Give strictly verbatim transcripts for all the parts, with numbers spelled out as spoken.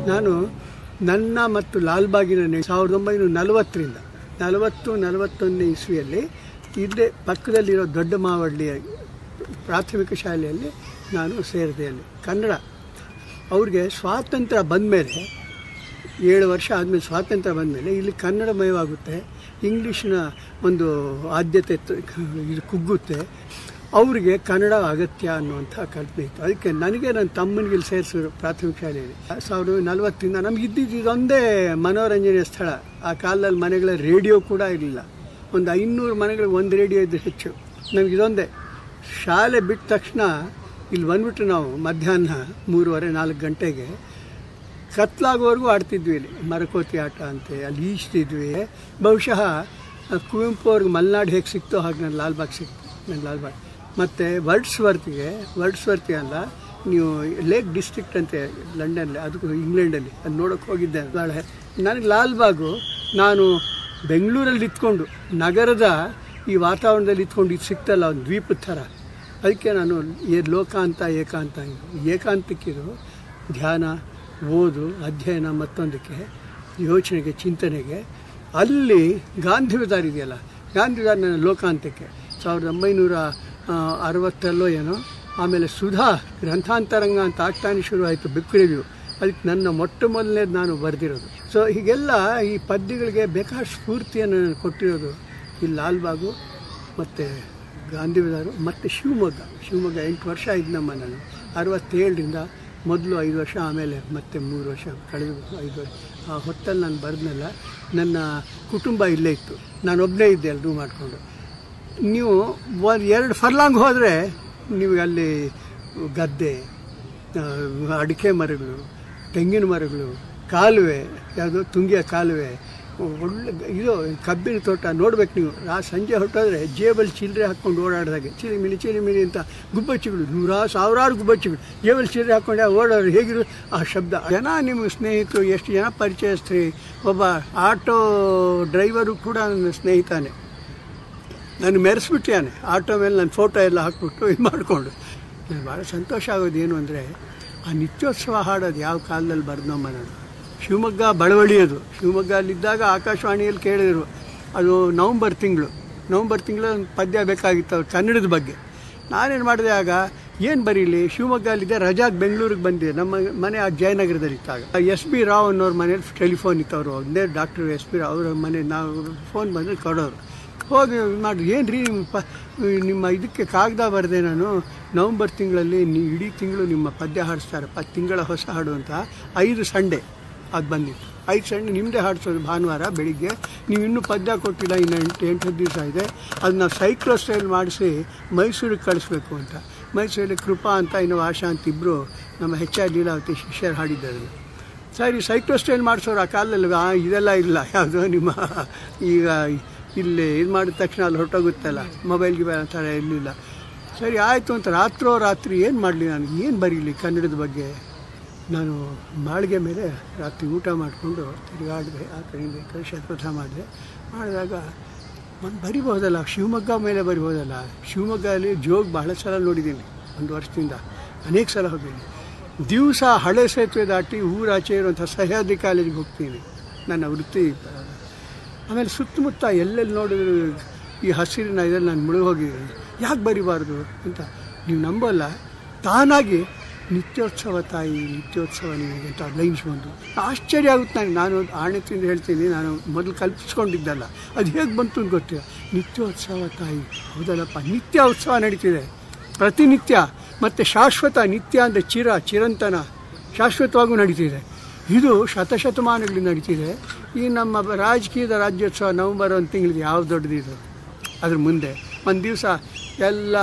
ನಾನು ನನ್ನ ಮತ್ತು ಲಾಲ್ಬಾಗಿನ ಸಾವಿರದ ಒಂಬೈನೂರ ನಲವತ್ತರಿಂದ ನಲವತ್ತು ನಲವತ್ತೊಂದನೇ ಇಸ್ವಿಯಲ್ಲಿ ಇಲ್ಲೇ ಪಕ್ಕದಲ್ಲಿರೋ ದೊಡ್ಡ ಮಾವಳ್ಳಿಯ ಪ್ರಾಥಮಿಕ ಶಾಲೆಯಲ್ಲಿ ನಾನು ಸೇರಿದೆ. ಅಲ್ಲಿ ಕನ್ನಡ ಅವ್ರಿಗೆ ಸ್ವಾತಂತ್ರ್ಯ ಬಂದಮೇಲೆ ಏಳು ವರ್ಷ ಆದಮೇಲೆ ಸ್ವಾತಂತ್ರ್ಯ ಬಂದಮೇಲೆ ಇಲ್ಲಿ ಕನ್ನಡಮಯವಾಗುತ್ತೆ, ಇಂಗ್ಲೀಷಿನ ಒಂದು ಆದ್ಯತೆ ಇದು ಕುಗ್ಗುತ್ತೆ, ಅವರಿಗೆ ಕನ್ನಡ ಅಗತ್ಯ ಅನ್ನುವಂಥ ಕಲ್ಪನೆ ಇತ್ತು. ಅದಕ್ಕೆ ನನಗೆ ನನ್ನ ತಮ್ಮನಿಗೆ ಇಲ್ಲಿ ಸೇರಿಸಿದ್ರು ಪ್ರಾಥಮಿಕ ಶಾಲೆಯಲ್ಲಿ. ಸಾವಿರದ ನಲವತ್ತರಿಂದ ನಮ್ಗೆ ಇದ್ದಿದ್ದು ಇದೊಂದೇ ಮನೋರಂಜನೆಯ ಸ್ಥಳ. ಆ ಕಾಲದಲ್ಲಿ ಮನೆಗಳ ರೇಡಿಯೋ ಕೂಡ ಇರಲಿಲ್ಲ. ಒಂದು ಐನೂರು ಮನೆಗಳಿಗೆ ಒಂದು ರೇಡಿಯೋ ಇದ್ದು ಹೆಚ್ಚು. ನಮ್ಗೆ ಇದೊಂದೇ. ಶಾಲೆ ಬಿಟ್ಟ ತಕ್ಷಣ ಇಲ್ಲಿ ಬಂದ್ಬಿಟ್ಟು ನಾವು ಮಧ್ಯಾಹ್ನ ಮೂರುವರೆ ನಾಲ್ಕು ಗಂಟೆಗೆ ಕತ್ಲಾಗೋವರೆಗೂ ಆಡ್ತಿದ್ವಿ. ಇಲ್ಲಿ ಮರಕೋತಿ ಆಟ ಅಂತೆ, ಅಲ್ಲಿ ಈಜ್ತಿದ್ವಿ. ಬಹುಶಃ ಕುವೆಂಪು ಅವ್ರಿಗೆ ಮಲೆನಾಡು ಹೇಗೆ ಸಿಕ್ತೋ ಹಾಗೆ ನನ್ನ ಲಾಲ್ಬಾಗ್ ಸಿಕ್ತು. ನನ್ನ ಲಾಲ್ಬಾಗ್ ಮತ್ತು ವರ್ಡ್ಸ್ವರ್ತಿಗೆ ವರ್ಡ್ಸ್ವರ್ತಿ ಅಲ್ಲ, ನೀವು ಲೇಕ್ ಡಿಸ್ಟ್ರಿಕ್ಟ್ ಅಂತೆ ಲಂಡನ್ನಲ್ಲಿ, ಅದಕ್ಕೂ ಇಂಗ್ಲೆಂಡಲ್ಲಿ ಅದು ನೋಡೋಕ್ಕೆ ಹೋಗಿದ್ದೆ ನಾಳೆ. ನನಗೆ ಲಾಲ್ಬಾಗು ನಾನು ಬೆಂಗಳೂರಲ್ಲಿ ಇತ್ಕೊಂಡು ನಗರದ ಈ ವಾತಾವರಣದಲ್ಲಿ ಇತ್ಕೊಂಡು ಇದು ಸಿಕ್ತಲ್ಲ ಒಂದು ದ್ವೀಪದ ಥರ. ಅದಕ್ಕೆ ನಾನು ಏ ಲೋಕಾಂತ ಏಕಾಂತ ಏಕಾಂತಕ್ಕಿದು ಧ್ಯಾನ, ಓದು, ಅಧ್ಯಯನ, ಮತ್ತೊಂದಕ್ಕೆ ಯೋಚನೆಗೆ, ಚಿಂತನೆಗೆ. ಅಲ್ಲಿ ಗಾಂಧಿ ವಿಚಾರ ಇದೆಯಲ್ಲ, ಗಾಂಧಿ ವಿಚಾರ ನನ್ನ ಲೋಕಾಂತಕ್ಕೆ ಸಾವಿರದ ಒಂಬೈನೂರ ಅರವತ್ತರಲ್ಲೋ ಏನೋ. ಆಮೇಲೆ ಸುಧಾ ಗ್ರಂಥಾಂತರಂಗ ಅಂತ ಆಗ್ತಾನೆ ಶುರುವಾಯಿತು, ಬುಕ್ ರಿವ್ಯೂ. ಅದಕ್ಕೆ ನನ್ನ ಮೊಟ್ಟ ಮೊದಲನೇದು ನಾನು ಬರೆದಿರೋದು. ಸೊ ಹೀಗೆಲ್ಲ ಈ ಪದ್ಯಗಳಿಗೆ ಬೇಕಾದಷ್ಟು ಸ್ಫೂರ್ತಿಯನ್ನು ನಾನು ಕೊಟ್ಟಿರೋದು ಈ ಲಾಲ್ಬಾಗು ಮತ್ತು ಗಾಂಧಿ ವಿಚಾರ ಮತ್ತು ಶಿವಮೊಗ್ಗ. ಶಿವಮೊಗ್ಗ ಎಂಟು ವರ್ಷ ಇದ್ನಮ್ಮ ನಾನು. ಅರವತ್ತೇಳರಿಂದ ಮೊದಲು ಐದು ವರ್ಷ, ಆಮೇಲೆ ಮತ್ತೆ ಮೂರು ವರ್ಷ ಕಳೆದು ಐದು ವರ್ಷ. ಆ ಹೊತ್ತಲ್ಲಿ ನಾನು ಬರೆದ್ನಲ್ಲ, ನನ್ನ ಕುಟುಂಬ ಇಲ್ಲೇ ಇತ್ತು, ನಾನು ಒಬ್ಬನೇ ಇದ್ದೆ ಎಲ್ಲರೂ ಮಾಡಿಕೊಂಡು. ನೀವು ಒಂದು ಎರಡು ಫರ್ಲಾಂಗ್ ಹೋದರೆ ನಿಮಗೆ ಅಲ್ಲಿ ಗದ್ದೆ, ಅಡಿಕೆ ಮರಗಳು, ತೆಂಗಿನ ಮರಗಳು, ಕಾಲುವೆ, ಯಾವುದೋ ತುಂಗಿಯ ಕಾಲುವೆ, ಒಳ್ಳೆ ಇದು ಕಬ್ಬಿನ ತೋಟ ನೋಡ್ಬೇಕು ನೀವು. ಆ ಸಂಜೆ ಹೊರಟೋದ್ರೆ ಜೇಬಲ್ಲಿ ಚಿಲ್ಲರೆ ಹಾಕ್ಕೊಂಡು ಓಡಾಡಿದಾಗೆ ಚಿಲಿಮಿಲಿ ಚಿಲಿಮಿಲಿ ಅಂತ ಗುಬ್ಬಚ್ಚಿಗಳು, ನೂರಾರು ಸಾವಿರಾರು ಗುಬ್ಬಚ್ಚಿಗಳು ಜೇಬಲ್ಲಿ ಚಿಲ್ಲರೆ ಹಾಕ್ಕೊಂಡೆ ಓಡಾಡ್ರು. ಹೇಗಿರು ಆ ಶಬ್ದ. ಜನ ನಿಮ್ಮ ಸ್ನೇಹಿತರು, ಎಷ್ಟು ಜನ ಪರಿಚಯಸ್ತ್ರಿ. ಒಬ್ಬ ಆಟೋ ಡ್ರೈವರು ಕೂಡ ನನ್ನ ಸ್ನೇಹಿತಾನೆ, ನಾನು ಮೆರೆಸ್ಬಿಟ್ಟಿಯಾನೆ. ಆಟೋ ಮೇಲೆ ನನ್ನ ಫೋಟೋ ಎಲ್ಲ ಹಾಕ್ಬಿಟ್ಟು ಇದು ಮಾಡಿಕೊಂಡು. ನನಗೆ ಭಾಳ ಸಂತೋಷ ಆಗೋದು ಏನು ಅಂದರೆ, ಆ ನಿತ್ಯೋತ್ಸವ ಹಾಡೋದು ಯಾವ ಕಾಲದಲ್ಲಿ ಬರೆದಮ್ಮ ನಾನು. ಶಿವಮೊಗ್ಗ ಬಳವಳಿಯೋದು. ಶಿವಮೊಗ್ಗಲ್ಲಿದ್ದಾಗ ಆಕಾಶವಾಣಿಯಲ್ಲಿ ಕೇಳಿದರು. ಅದು ನವಂಬರ್ ತಿಂಗಳು ನವಂಬರ್ ತಿಂಗಳು ಒಂದು ಪದ್ಯ ಬೇಕಾಗಿತ್ತು ಅವ್ರು ಕನ್ನಡದ ಬಗ್ಗೆ. ನಾನೇನು ಮಾಡಿದೆ, ಆಗ ಏನು ಬರೀಲಿ, ಶಿವಮೊಗ್ಗಲ್ಲಿದ್ದೆ, ರಜಾಗೆ ಬೆಂಗಳೂರಿಗೆ ಬಂದಿದೆ. ನಮ್ಮ ಮನೆ ಆ ಜಯನಗರದಲ್ಲಿ ಇತ್ತಾಗ. ಎಸ್ ಬಿ ರಾವ್ ಅನ್ನೋರ ಮನೇಲಿ ಟೆಲಿಫೋನ್ ಇತ್ತು. ಅವರು ಒಂದೇ ಡಾಕ್ಟರ್ ಎಸ್ ಬಿ ರಾವ್ ಅವರ ಮನೆ. ನಾವು ಫೋನ್ ಬಂದರೆ ಕೊಡೋರು. ಹೋಗಿ ಮಾಡಿ, ಏನು ರೀ ನಿಮ್ಮ ಪ ನಿಮ್ಮ ಇದಕ್ಕೆ ಕಾಗದ ಬರೆದೆ ನಾನು, ನವಂಬರ್ ತಿಂಗಳಲ್ಲಿ ನೀವು ಇಡೀ ತಿಂಗಳು ನಿಮ್ಮ ಪದ್ಯ ಹಾಡಿಸ್ತಾರೆ, ಪ ತಿಂಗಳ ಹೊಸ ಹಾಡು ಅಂತ. ಐದು ಸಂಡೆ ಅದು ಬಂದಿತ್ತು. ಐದು ಸಂಡೆ ನಿಮ್ಮದೇ ಹಾಡಿಸೋದು ಭಾನುವಾರ ಬೆಳಿಗ್ಗೆ. ನೀವು ಇನ್ನೂ ಪದ್ಯ ಕೊಟ್ಟಿಲ್ಲ, ಇನ್ನು ಎಂಟು ಎಂಟು ಹತ್ತು ದಿವಸ ಇದೆ. ಅದನ್ನ ಸೈಕ್ಲೋ ಸ್ಟೈಲ್ ಮಾಡಿಸಿ ಮೈಸೂರಿಗೆ ಕಳಿಸ್ಬೇಕು ಅಂತ. ಮೈಸೂರಲ್ಲಿ ಕೃಪಾ ಅಂತ ಇನ್ನು ಆಶಾ ಅಂತ ಇಬ್ಬರು ನಮ್ಮ ಹೆಚ್ ಆರ್ ಲೀಲಾವತಿ ಶಿಷ್ಯರು ಹಾಡಿದ್ದಾರೆ. ಸರಿ, ಸೈಕ್ಲೋ ಸ್ಟೈಲ್ ಮಾಡಿಸೋರು ಆ ಕಾಲದಲ್ಲಿ ಇದೆಲ್ಲ ಇಲ್ಲ. ಯಾವುದೋ ನಿಮ್ಮ ಈಗ ಇಲ್ಲಿ ಇದು ಮಾಡಿದ ತಕ್ಷಣ ಅಲ್ಲಿ ಹೊರಟೋಗುತ್ತಲ್ಲ, ಮೊಬೈಲ್ ಗಿಬೈಲ್ ಅಂತಾರೆ, ಇರಲಿಲ್ಲ. ಸರಿ ಆಯಿತು ಅಂತ ರಾತ್ರೋ ರಾತ್ರಿ ಏನು ಮಾಡಲಿ, ನಾನು ಏನು ಬರೀಲಿ ಕನ್ನಡದ ಬಗ್ಗೆ. ನಾನು ಮಾಳಿಗೆ ಮೇಲೆ ರಾತ್ರಿ ಊಟ ಮಾಡಿಕೊಂಡು ತಿರುಗಾಡಿದೆ, ಆ ಕಡೆಯಿಂದ ಈ ಕಡೆ ಶತಪಥ ಮಾಡಿದೆ. ಮಾಡಿದಾಗ ಒಂದು ಬರಿಬೋದಲ್ಲ, ಶಿವಮೊಗ್ಗ ಮೇಲೆ ಬರಿಬೋದಲ್ಲ. ಶಿವಮೊಗ್ಗದಲ್ಲಿ ಜೋಗ್ ಬಹಳ ಸಲ ನೋಡಿದ್ದೀನಿ, ಒಂದು ವರ್ಷದಿಂದ ಅನೇಕ ಸಲ ಹೋಗಿದ್ದೀನಿ. ದಿವಸ ಹಳೆ ಸೇತುವೆ ದಾಟಿ ಊರಾಚೆ ಇರುವಂಥ ಸಹ್ಯಾದ್ರಿ ಕಾಲೇಜಿಗೆ ಹೋಗ್ತೀನಿ, ನನ್ನ ವೃತ್ತಿ. ಆಮೇಲೆ ಸುತ್ತಮುತ್ತ ಎಲ್ಲೆಲ್ಲಿ ನೋಡಿದ್ರು ಈ ಹಸಿರಿನ ಇದರಲ್ಲಿ ನಾನು ಮುಳುಗಿ ಹೋಗಿದ್ದೀನಿ. ಯಾಕೆ ಬರಿಬಾರ್ದು ಅಂತ ನೀವು ನಂಬಲ್ಲ, ತಾನಾಗಿ ನಿತ್ಯೋತ್ಸವ ತಾಯಿ ನಿತ್ಯೋತ್ಸವ ನಿಮಗೆ ಅಂತ ಲೈನ್ಸ್ ಬಂದು ಆಶ್ಚರ್ಯ ಆಗುತ್ತೆ ನನಗೆ. ನಾನು ಆಣೆತಿಂದ ಹೇಳ್ತೀನಿ, ನಾನು ಮೊದಲು ಕಲ್ಪಿಸ್ಕೊಂಡಿದ್ದಲ್ಲ, ಅದು ಹೇಗೆ ಬಂತು ಅಂತ ಗೊತ್ತಿಲ್ಲ. ನಿತ್ಯೋತ್ಸವ ತಾಯಿ, ಹೌದಲ್ಲಪ್ಪ, ನಿತ್ಯ ಉತ್ಸವ ನಡೀತಿದೆ, ಪ್ರತಿನಿತ್ಯ. ಮತ್ತು ಶಾಶ್ವತ, ನಿತ್ಯ ಅಂದರೆ ಚಿರ, ಚಿರಂತನ, ಶಾಶ್ವತವಾಗೂ ನಡೀತಿದೆ. ಇದು ಶತಶತಮಾನಗಳಿಂದ ನಡೀತಿದೆ. ಈ ನಮ್ಮ ರಾಜಕೀಯದ ರಾಜ್ಯೋತ್ಸವ ನವಂಬರ್ ಒಂದು ತಿಂಗಳಿಗೆ ಯಾವ ದೊಡ್ಡದಿದೆ. ಅದ್ರ ಮುಂದೆ ಒಂದು ದಿವಸ ಎಲ್ಲ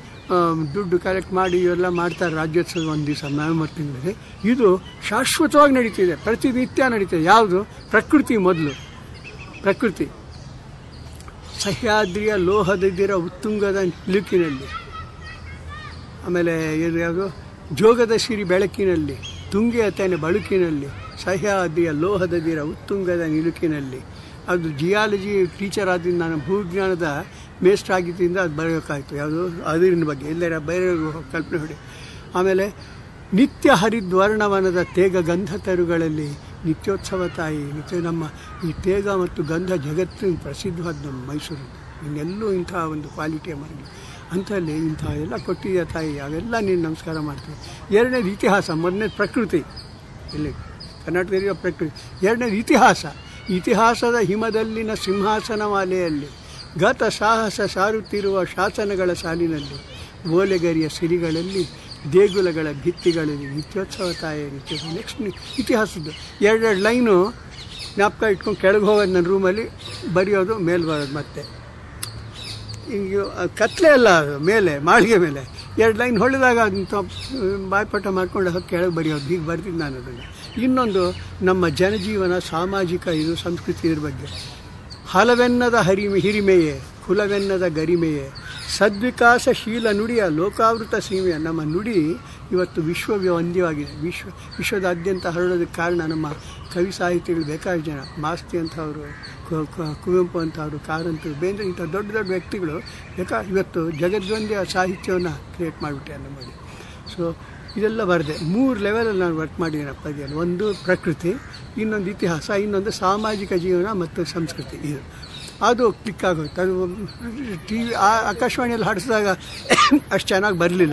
ದುಡ್ಡು ಕಲೆಕ್ಟ್ ಮಾಡಿ ಇವೆಲ್ಲ ಮಾಡ್ತಾರೆ ರಾಜ್ಯೋತ್ಸವ ಒಂದು ದಿವಸ ನವೆಂಬರ್ ತಿಂಗಳಿಗೆ. ಇದು ಶಾಶ್ವತವಾಗಿ ನಡೀತಿದೆ, ಪ್ರತಿನಿತ್ಯ ನಡೀತಿದೆ. ಯಾವುದು? ಪ್ರಕೃತಿ ಮೊದಲು. ಪ್ರಕೃತಿ ಸಹ್ಯಾದ್ರಿಯ ಲೋಹದಿರ ಉತ್ತುಂಗದ ನಿಲುಕಿನಲ್ಲಿ, ಆಮೇಲೆ ಇದು ಯಾವುದು ಜೋಗದ ಸಿರಿ ಬೆಳಕಿನಲ್ಲಿ, ತುಂಗೆಯ ತೆನೆ ಬಳುಕಿನಲ್ಲಿ, ಸಹ್ಯಾದ್ರಿಯ ಲೋಹದಿರ ಉತ್ತುಂಗದ ನಿಲುಕಿನಲ್ಲಿ. ಅದು ಜಿಯಾಲಜಿ ಟೀಚರ್ ಆದ್ದರಿಂದ ನಾನು ಭೂವಿಜ್ಞಾನದ ಮೇಸ್ಟ್ರ್ ಆಗಿದ್ದರಿಂದ ಅದು ಬರೆಯೋಕ್ಕಾಯಿತು. ಯಾವುದು ಅದಿರಿನ ಬಗ್ಗೆ ಎಲ್ಲರ ಬೇರೆ ಕಲ್ಪನೆ ಹೊಡಿ. ಆಮೇಲೆ ನಿತ್ಯ ಹರಿದ್ವರ್ಣವನದ ತೇಗ ಗಂಧ ತರುಗಳಲ್ಲಿ ನಿತ್ಯೋತ್ಸವ ತಾಯಿ. ನಿತ್ಯ ನಮ್ಮ ಈ ತೇಗ ಮತ್ತು ಗಂಧ ಜಗತ್ತಿನ ಪ್ರಸಿದ್ಧವಾದ ನಮ್ಮ ಮೈಸೂರು. ಇನ್ನೆಲ್ಲೂ ಇಂಥ ಒಂದು ಕ್ವಾಲಿಟಿಯ ಮರಗಳು ಅಂಥಲ್ಲಿ ಇಂಥ ಎಲ್ಲ ಕೊಟ್ಟಿದೆಯಾ ತಾಯಿ, ಅವೆಲ್ಲ ನೀನು ನಮಸ್ಕಾರ ಮಾಡ್ತೀವಿ. ಎರಡನೇದು ಇತಿಹಾಸ, ಮೊದಲನೇದು ಪ್ರಕೃತಿ, ಇಲ್ಲಿ ಕರ್ನಾಟಕದಲ್ಲಿರೋ ಪ್ರಕೃತಿ. ಎರಡನೇದು ಇತಿಹಾಸ. ಇತಿಹಾಸದ ಹಿಮದಲ್ಲಿನ ಸಿಂಹಾಸನ ಮಾಲೆಯಲ್ಲಿ ಗತ ಸಾಹಸ ಸಾರುತ್ತಿರುವ ಶಾಸನಗಳ ಸಾಲಿನಲ್ಲಿ ಓಲೆಗರಿಯ ಸಿರಿಗಳಲ್ಲಿ ದೇಗುಲಗಳ ಭಿತ್ತಿಗಳಲ್ಲಿ ನಿತ್ಯೋತ್ಸವ ತಾಯಿ ನಿತ್ಯೋತ್ಸವ. ನೆಕ್ಸ್ಟ್ ಇತಿಹಾಸದ್ದು ಎರಡೆರಡು ಲೈನು ಜ್ಞಾಪಕ ಇಟ್ಕೊಂಡು ಕೆಳಗೆ ಹೋಗೋದು, ನನ್ನ ರೂಮಲ್ಲಿ ಬರೆಯೋದು, ಮೇಲೆ ಬರೋದು. ಮತ್ತೆ ಈಗ ಕತ್ಲೆ ಅಲ್ಲ, ಅದು ಮೇಲೆ ಮಾಳಿಗೆ ಮೇಲೆ ಎರಡು ಲೈನ್ ಹೊಳೆದಾಗ ಅಂತ ಬಾಯ್ಪಾಠ ಮಾಡ್ಕೊಂಡು ಹೋಗಿ ಕೆಳಗೆ ಬರೆಯೋದು. ಹೀಗೆ ಬರ್ತಿದ್ದು ನಾನು ಅದನ್ನು. ಇನ್ನೊಂದು ನಮ್ಮ ಜನಜೀವನ, ಸಾಮಾಜಿಕ ಇದು ಸಂಸ್ಕೃತಿ ಇದ್ರ ಬಗ್ಗೆ. ಹಲವೆನ್ನದ ಹರಿಮೆ ಹಿರಿಮೆಯೇ ಕುಲವೆನ್ನದ ಗರಿಮೆಯೇ ಸದ್ವಿಕಾಸಶೀಲ ನುಡಿಯ ಲೋಕಾವೃತ ಸೀಮೆಯ. ನಮ್ಮ ನುಡಿ ಇವತ್ತು ವಿಶ್ವವಂದ್ಯವಾಗಿದೆ. ವಿಶ್ವ ವಿಶ್ವದಾದ್ಯಂತ ಹರಡೋದಕ್ಕೆ ಕಾರಣ ನಮ್ಮ ಕವಿ ಸಾಹಿತಿಗಳು ಬೇಕಾದಷ್ಟು ಜನ. ಮಾಸ್ತಿ ಅಂಥವರು, ಕುವೆಂಪು ಅಂಥವರು, ಕಾರಂತರು, ಬೇಂದ್ರೆ ಇಂಥ ದೊಡ್ಡ ದೊಡ್ಡ ವ್ಯಕ್ತಿಗಳು ಬೇಕಾ ಇವತ್ತು ಜಗದ್ವಂದ್ಯ ಸಾಹಿತ್ಯವನ್ನು ಕ್ರಿಯೇಟ್ ಮಾಡಿಬಿಟ್ಟೆ ನಮ್ಮಲ್ಲಿ. ಸೊ ಇದೆಲ್ಲ ಬರದೆ ಮೂರು ಲೆವೆಲಲ್ಲಿ ನಾನು ವರ್ಕ್ ಮಾಡಿದ್ದೀನಿ ಪದ್ಯದಲ್ಲಿ. ಒಂದು ಪ್ರಕೃತಿ, ಇನ್ನೊಂದು ಇತಿಹಾಸ, ಇನ್ನೊಂದು ಸಾಮಾಜಿಕ ಜೀವನ ಮತ್ತು ಸಂಸ್ಕೃತಿ. ಇದು ಅದು ಕ್ಲಿಕ್ ಆಗೋಯ್ತು. ಅದು ಟಿ ವಿ ಆಕಾಶವಾಣಿಯಲ್ಲಿ ಹಾಡಿಸಿದಾಗ ಅಷ್ಟು ಚೆನ್ನಾಗಿ ಬರಲಿಲ್ಲ.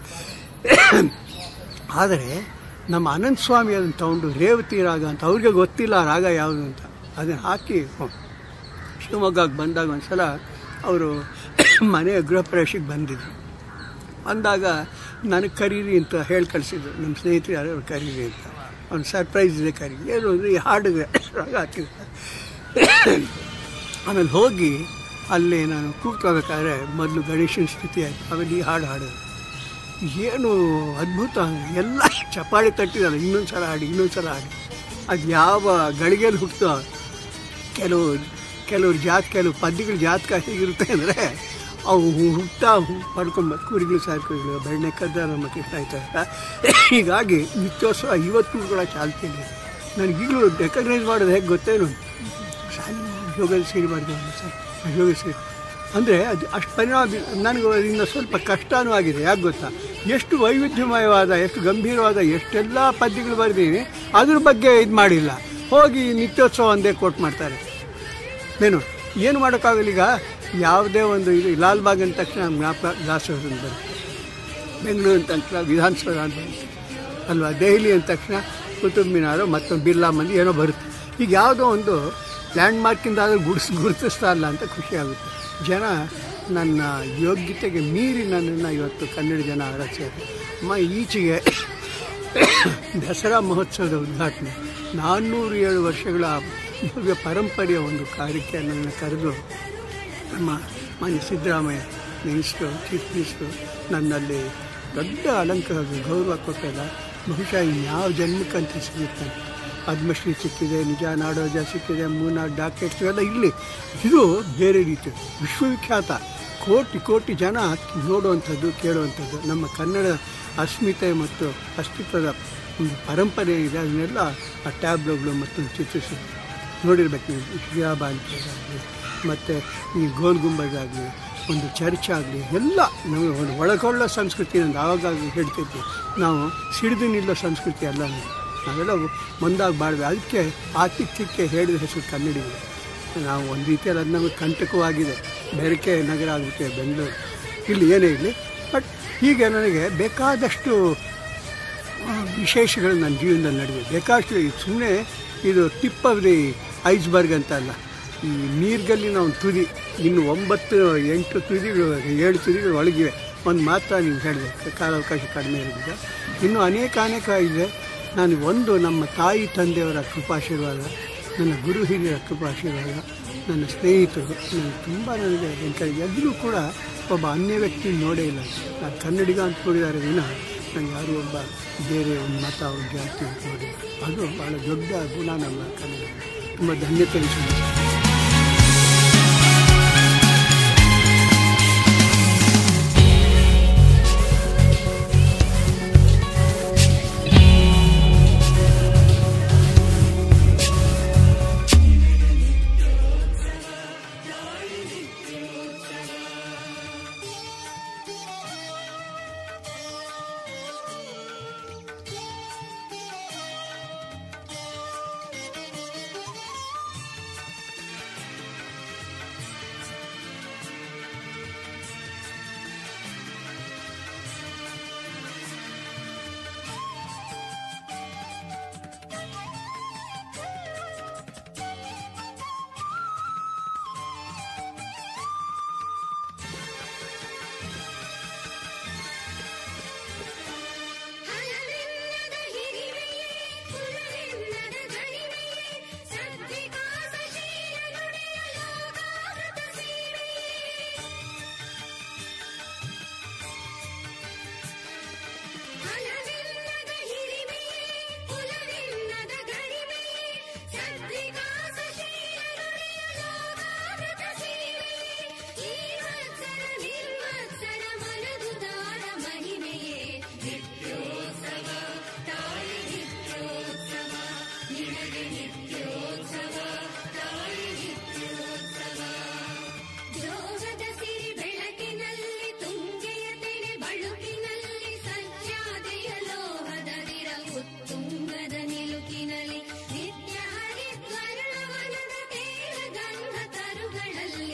ಆದರೆ ನಮ್ಮ ಅನಂತ ಸ್ವಾಮಿ ಅದನ್ನು ತೊಗೊಂಡು ರೇವತಿ ರಾಗ ಅಂತ, ಅವ್ರಿಗೆ ಗೊತ್ತಿಲ್ಲ ರಾಗ ಯಾವುದು ಅಂತ, ಅದನ್ನು ಹಾಕಿ ಶಿವಮೊಗ್ಗಕ್ಕೆ ಬಂದಾಗ ಒಂದು ಸಲ ಅವರು ಮನೆಯ ಗೃಹ ಪ್ರವೇಶಕ್ಕೆ ಬಂದಿದ್ರು. ಅಂದಾಗ ನನಗೆ ಕರೀರಿ ಅಂತ ಹೇಳಿ ಕಳಿಸಿದ್ರು. ನಮ್ಮ ಸ್ನೇಹಿತರು ಯಾರು ಕರೀರಿ ಅಂತ, ಅವ್ನು ಸರ್ಪ್ರೈಸ್ ಇದೆ ಕರಿ ಏನು ಅಂದರೆ ಈ ಹಾಡಿಗೆ ರಾಗ ಹಾಕಿದ್ರು. ಆಮೇಲೆ ಹೋಗಿ ಅಲ್ಲಿ ನಾನು ಕೂತ್ಕೋಬೇಕಾದ್ರೆ ಮೊದಲು ಗಣೇಶನ ಸ್ಥಿತಿ ಆಯಿತು. ಆಮೇಲೆ ಈ ಹಾಡು ಹಾಡೋದು ಏನು ಅದ್ಭುತ, ಎಲ್ಲ ಚಪ್ಪಾಳೆ ತಟ್ಟಿದ್ದಾರೆ. ಇನ್ನೊಂದು ಸಲ ಹಾಡಿ ಇನ್ನೊಂದು ಸಲ ಹಾಡಿ. ಅದು ಯಾವ ಗಳಿಗೆಯಲ್ಲಿ ಹುಟ್ಟೋ ಕೆಲವು ಕೆಲವ್ರು ಜಾತ್ ಕೆಲವು ಪದ್ಯಗಳು ಜಾತಕ ಹೇಗಿರುತ್ತೆ ಅಂದರೆ ಅವು ಹುಟ್ಟಾ ಪಡ್ಕೊಂಬ ಕುರಿಗಳು ಸಾರ್ಕುಗಳು ಬೆಣ್ಣೆ ಕದ್ದ ನಮ್ಮ ಕೃಷ್ಣ ಆಯ್ತಾರೆ. ಹೀಗಾಗಿ ನಿತ್ಯೋತ್ಸವ ಇವತ್ತು ಕೂಡ ಚಾಲ್ತಿಯಲ್ಲಿ. ನನಗೀಗಲೂ ರೆಕಗ್ನೈಸ್ ಮಾಡೋದು ಹೇಗೆ ಗೊತ್ತೇನು, ಶಾಲೆ ಯೋಗ ಸೇರಿ ಮಾಡಿದೆ ಸರ್. ಯೋಗ ಸೇರಿ ಅಂದರೆ ಅದು ಅಷ್ಟು ಪರಿಣಾಮ ನನಗೆ ಅದರಿಂದ ಸ್ವಲ್ಪ ಕಷ್ಟವೂ ಆಗಿದೆ. ಯಾಕೆ ಗೊತ್ತಾ, ಎಷ್ಟು ವೈವಿಧ್ಯಮಯವಾದ, ಎಷ್ಟು ಗಂಭೀರವಾದ ಎಷ್ಟೆಲ್ಲ ಪದ್ಯಗಳು ಬರೆದೀನಿ, ಅದ್ರ ಬಗ್ಗೆ ಇದು ಮಾಡಿಲ್ಲ. ಹೋಗಿ ನಿತ್ಯೋತ್ಸವ ಒಂದೇ ಕೋಟ್ ಮಾಡ್ತಾರೆ. ಏನು ಏನು ಮಾಡೋಕ್ಕಾಗಲ್ಲ. ಈಗ ಯಾವುದೇ ಒಂದು ಇದು ಲಾಲ್ಬಾಗ್ ಅಂದ ತಕ್ಷಣ ಜ್ಞಾಪಕ ದಾಸೋಹ ಬರುತ್ತೆ, ಬೆಂಗಳೂರು ಅಂದ ತಕ್ಷಣ ವಿಧಾನಸೌಧ ಅಂತ ಬರುತ್ತೆ ಅಲ್ವಾ, ದೆಹಲಿ ಅಂದ ತಕ್ಷಣ ಕುತುಬ್ ಮಿನಾರು ಮತ್ತೊಂದು ಬಿರ್ಲಾ ಮಂದಿ ಏನೋ ಬರುತ್ತೆ. ಈಗ ಯಾವುದೋ ಒಂದು ಲ್ಯಾಂಡ್ ಮಾರ್ಕಿಂದ ಆದರೂ ಗುಡಿಸ್ ಗುರುತಿಸ್ತಾ ಇಲ್ಲ ಅಂತ ಖುಷಿಯಾಗುತ್ತೆ. ಜನ ನನ್ನ ಯೋಗ್ಯತೆಗೆ ಮೀರಿ ನನ್ನನ್ನು ಇವತ್ತು ಕನ್ನಡ ಜನ ಆರೈಸ್ತಾರೆ. ಅಮ್ಮ ಈಚೆಗೆ ದಸರಾ ಮಹೋತ್ಸವದ ಉದ್ಘಾಟನೆ, ನಾನ್ನೂರು ಏಳು ವರ್ಷಗಳ ಭವ್ಯ ಪರಂಪರೆಯ ಒಂದು ಕಾರ್ಯಕ್ಕೆ ನನ್ನನ್ನು ಕರೆದು ನಮ್ಮ ಮಾನ್ಯ ಸಿದ್ದರಾಮಯ್ಯ ಮಿನಿಸ್ಟ್ರು, ಚೀಫ್ ಮಿನಿಸ್ಟ್ರು ನನ್ನಲ್ಲಿ ದೊಡ್ಡ ಅಲಂಕಾರ ಗೌರವ ಕೊಟ್ಟಲ್ಲ. ಬಹುಶಃ ಇನ್ಯಾವ ಜನ್ಮಕ್ಕಂತ ಸಿಗುತ್ತಾನೆ. ಪದ್ಮಶ್ರೀ ಸಿಕ್ಕಿದೆ, ನಿಜ ನಾಡೋಜ ಸಿಕ್ಕಿದೆ, ಮೂರ್ನಾಲ್ಕು ಡಾಕ್ಟರೇಟ್ಸ್ ಇವೆಲ್ಲ ಇಲ್ಲಿ. ಇದು ಬೇರೆ ರೀತಿ ವಿಶ್ವವಿಖ್ಯಾತ, ಕೋಟಿ ಕೋಟಿ ಜನ ನೋಡುವಂಥದ್ದು, ಕೇಳುವಂಥದ್ದು. ನಮ್ಮ ಕನ್ನಡ ಅಸ್ಮಿತೆ ಮತ್ತು ಅಸ್ತಿತ್ವದ ಒಂದು ಪರಂಪರೆ ಇದೆ. ಅದನ್ನೆಲ್ಲ ಆ ಟ್ಯಾಬ್ಲೋಗಳು ಮತ್ತು ಚಿತ್ರಿಸಿದೆ. ನೋಡಿರ್ಬೇಕು ನೀವು, ಶಿರಾಬಾಲಿಕೆಗಾಗಲಿ ಮತ್ತು ಈ ಗೋಲ್ ಗುಂಬಜಾಗಲಿ, ಒಂದು ಚರ್ಚ್ ಆಗಲಿ, ಎಲ್ಲ ನಾವು ಒಂದು ಒಳಗೊಳ್ಳ ಸಂಸ್ಕೃತಿ ಅಂತ ಆವಾಗ ಹೇಳ್ತಿದ್ವಿ ನಾವು. ಸಿಡಿದು ನಿಲ್ಲೋ ಸಂಸ್ಕೃತಿ ಅಲ್ಲ ನಾವು, ನಾವೆಲ್ಲ ಮುಂದಾಗಿ ಬಾಳ್ವೆ. ಅದಕ್ಕೆ ಆತಿಥ್ಯಕ್ಕೆ ಹೇಳಿದ ಹೆಸರು ಕನ್ನಡಿಗರು. ನಾವು ಒಂದು ರೀತಿಯಲ್ಲಿ ಅದು ನಮಗೆ ಕಂಟಕವಾಗಿದೆ. ಬೇರೆಕೆ ನಗರ ಆಗುತ್ತೆ ಬೆಂಗಳೂರು, ಇಲ್ಲಿ ಏನೇ ಇರಲಿ. ಬಟ್ ಹೀಗೆ ನನಗೆ ಬೇಕಾದಷ್ಟು ವಿಶೇಷಗಳು ನನ್ನ ಜೀವನದಲ್ಲಿ ನಡೆದಿದೆ. ಬೇಕಾದಷ್ಟು ಸುಮ್ಮನೆ ಇದು ಟಿಪ್ ಆಫ್ ದಿ ಐಸ್ಬರ್ಗ್ ಅಂತ ಅಲ್ಲ, ಈ ನೀರ್ಗಲ್ಲಿನ ಒಂದು ತುದಿ, ಇನ್ನು ಒಂಬತ್ತು ಎಂಟು ತುದಿಗಳು ಏಳು ತುದಿಗಳು ಒಳಗಿವೆ. ಒಂದು ಮಾತ್ರ ನೀವು ಹೇಳಿದೆ, ಕಾಲಾವಕಾಶ ಕಡಿಮೆ ಇರೋದಿಲ್ಲ. ಇನ್ನೂ ಅನೇಕ ಅನೇಕ ಇದೆ. ನಾನು ಒಂದು ನಮ್ಮ ತಾಯಿ ತಂದೆಯವರ ಕೃಪಾಶೀರ್ವಾದ, ನನ್ನ ಗುರು ಹಿರಿಯರ ಕೃಪಾಶೀರ್ವಾದ, ನನ್ನ ಸ್ನೇಹಿತರು ನನಗೆ ತುಂಬ ನನಗೆ ಎಂಕರೇಜ್. ಎಲ್ಲರೂ ಕೂಡ ಒಬ್ಬ ಅನ್ಯ ವ್ಯಕ್ತಿ ನೋಡೇ ಇಲ್ಲ. ನಾನು ಕನ್ನಡಿಗ ಅಂತ ನೋಡಿದ್ದಾರೆ ವಿನ ನನಗೆ ಯಾರು ಒಬ್ಬ ಬೇರೆ ಒಂದು ಮತ, ಒಂದು ಜಾತಿ ನೋಡಿ. ಅದು ಭಾಳ ದೊಡ್ಡ ಗುಣ ನಮ್ಮ ಕನ್ನಡ. ತುಂಬ ಧನ್ಯತೆ ಅನಿಸುತ್ತೆ.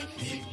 ಈ